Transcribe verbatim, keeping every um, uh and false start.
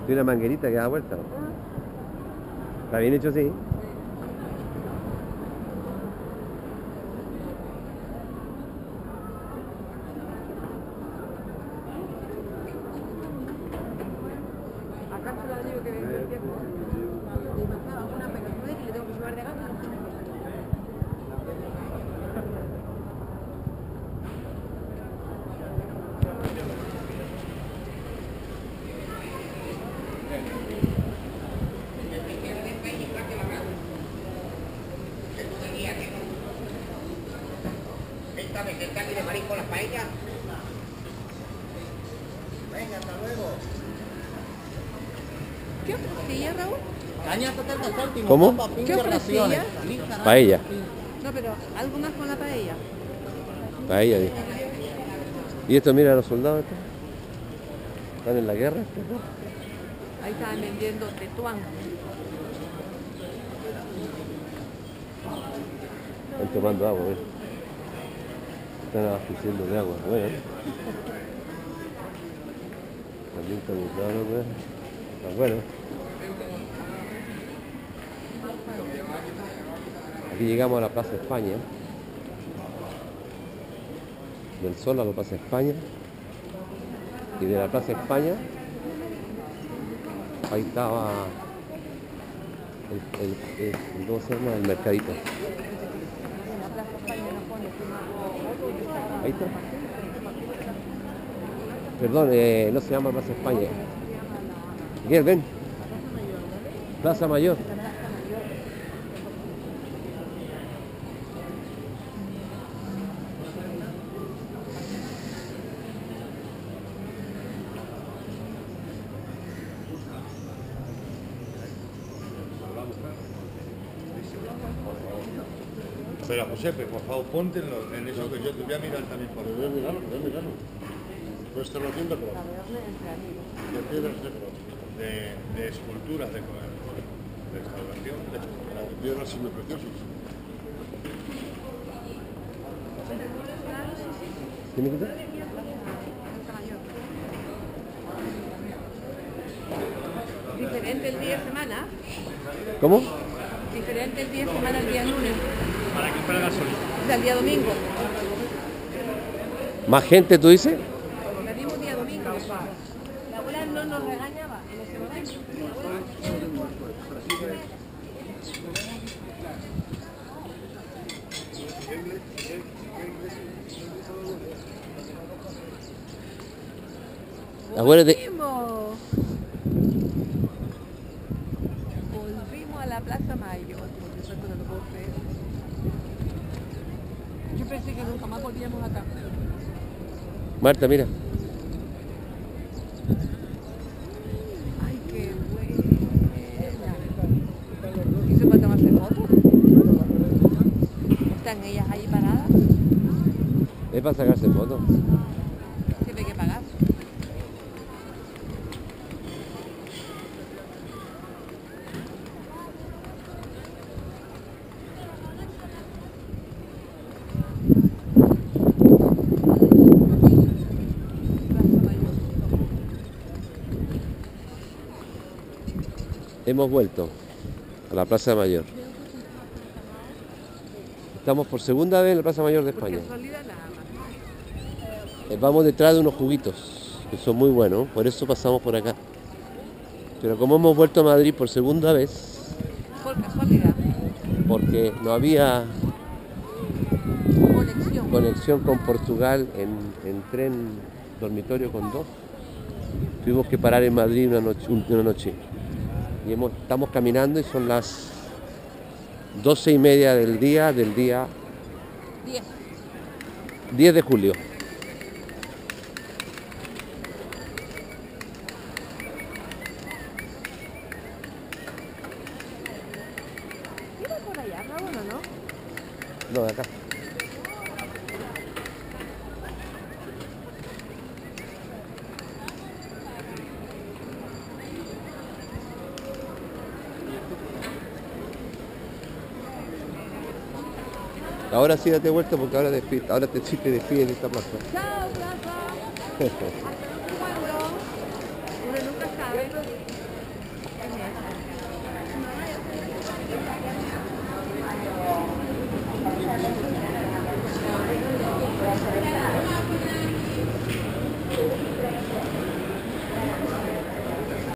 Tiene una manguerita que da vuelta. Está bien hecho, sí. Acá se lo digo que vengo el tiempo. Le pasaba una pegatina que le tengo que llevar de gana. ¿El caqui de marisco, las paellas? Venga, hasta luego. ¿Qué ofrecía, Raúl? Caña setenta céntimos. ¿Cómo? papas, ¿Qué pinchos, ofrecía? raciones. Paella. No, pero algo más con la paella. Paella, dijo. Y esto, mira a los soldados. Estos. Están en la guerra. Estos, ¿no? Ahí estaban vendiendo tetuán. Están tomando agua, ¿ves? Están abasteciendo de agua, bueno. También está gustando, pues. Está bueno. Aquí llegamos a la Plaza España. Del Sol a la Plaza España. Y de la Plaza España, ahí estaba el, el, el, el, ¿cómo se llama? El mercadito. Ahí está. Perdón, eh, no se llama Plaza España. Miguel, ven. Plaza Mayor. Pero José, por favor, ponte en, lo, en eso que yo te voy a mirar también por Voy a mirarlo, voy a mirarlo. Puede estar haciendo de piedras de cross, de, de esculturas, de, de restauración, de de piedras semipreciosas. ¿Tiene que ser? Diferente el día de semana. ¿Cómo? Diferente el día de semana al día lunes. para que fuera gasolina. O sea, el día domingo. ¿Más gente, tú dices? El mismo día domingo. La abuela no nos regañaba en ese momento. Acuérdate. Volvimos. Volvimos a la Plaza Mayor. Porque eso no lo puedo creer. Yo pensé que nunca más volvíamos acá. Marta, mira. Ay, qué buena. ¿Y se para tomarse fotos? ¿Están ellas ahí paradas? Es para sacarse fotos. Siempre hay que pagar. Hemos vuelto a la Plaza Mayor. Estamos por segunda vez en la Plaza Mayor de Por España. casualidad nada más. Eh, Vamos detrás de unos juguitos, que son muy buenos, por eso pasamos por acá. Pero como hemos vuelto a Madrid por segunda vez, Por casualidad. porque no había Conexión. conexión con Portugal en, en tren dormitorio con dos, tuvimos que parar en Madrid una noche. Una noche. Y hemos, estamos caminando y son las doce y media del día, del día diez. diez de julio. ¿Iba por allá, Raúl, o no? No, de acá. Ahora sí date vuelta porque ahora, despi- ahora te, sí te despiden de esta plaza. Chao, plaza. Hasta luego. Uno nunca sabe. se ve